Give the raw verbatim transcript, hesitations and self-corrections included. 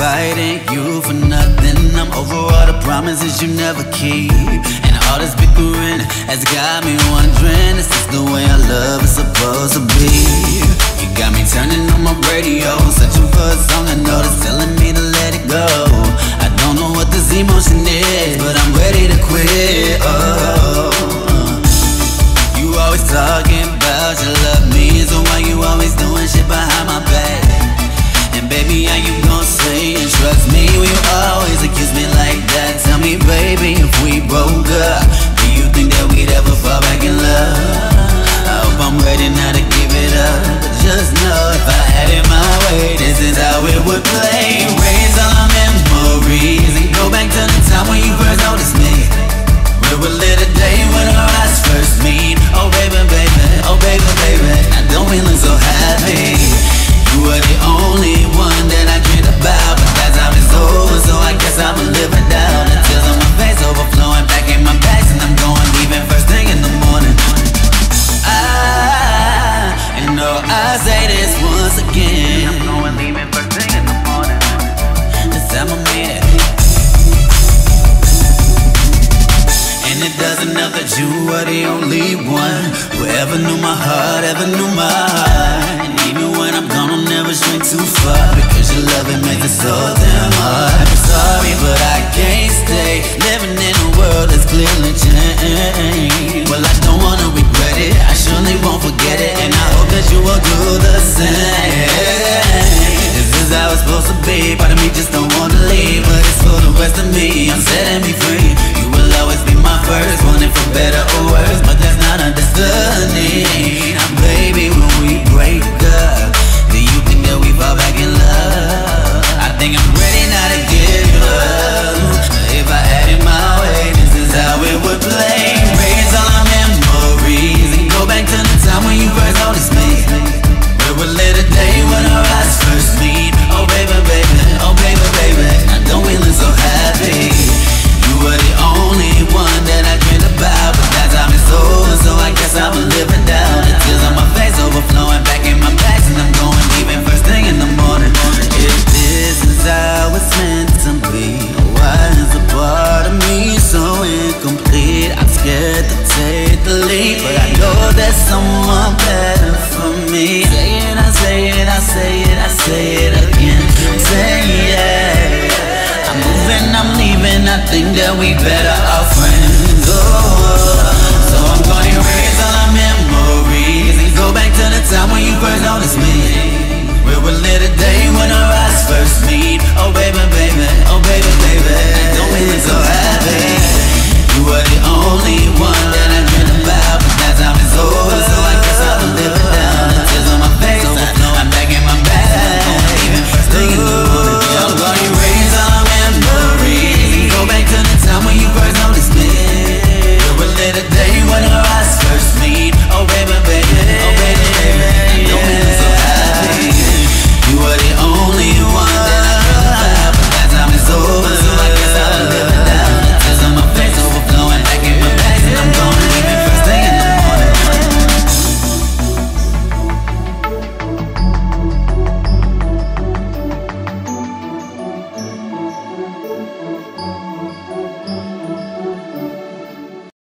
fighting you for nothing. I'm over all the promises you never keep, and all this bickering has got me wondering, is this the way our love is supposed to be? You got me turning on my radio, searching for a song I know that's telling me to let it go. I don't know what this emotion is, but I'm ready to quit. Oh, you always talking about you love me, so why you always doing shit behind my back? And baby, how you gon' say and trust me when you always accuse me like that? Tell me, baby, if we broke up, do you think that we'd ever fall back in love? I hope I'm ready now to give it up, but just know if I had it my way, this is how it would play. Raise all our memories and go back to the time when you first noticed me. Where we lit a day when our eyes first meet. Oh baby, baby, oh baby, baby, now don't we look so happy? You were the only one that I dreamed about, but that time is over, so I guess I'ma live it down. The tears on my face overflowing back in my back, and I'm going leaving first thing in the morning. I, you know I say this once again, I'm going leaving first thing in the morning. This time I mean it. And it doesn't help that you were the only one who ever knew my heart, ever knew my heart. And even when I'm gone, I'll never shrink too far, because your love, it makes it so damn hard. I'm sorry, but I can't stay living in a world that's clearly changed. Well, I don't wanna regret it, I surely won't forget it, and I hope that you will do the same. This is how it's supposed to be, part of me just don't wanna leave, but it's for the rest of me, I'm setting me free. You will always be my first, wanting for better or worse, but that's not a destiny. Now baby, when we break up, do you think that we fall back in love? I think I'm ready now to give you up. If I had it my way, this is how it would play. Raise all our memories and go back to the time when you first noticed me. Where we lit a day when our eyes first meet. Oh baby, baby, oh baby, baby, now don't we look so happy? You were the only one that I dreamed about, but that time is over, so I guess I'ma live it down. The tears on my face overflowing back in my back, and I'm going leaving first thing in the morning. If this is how it's meant to be, why is a part of me so incomplete? I'm scared to take the lead, but I know there's someone better for me. Say it, I say it, I say it, I say it again. Say yeah, I'm moving, I'm leaving, I think that we better off friends.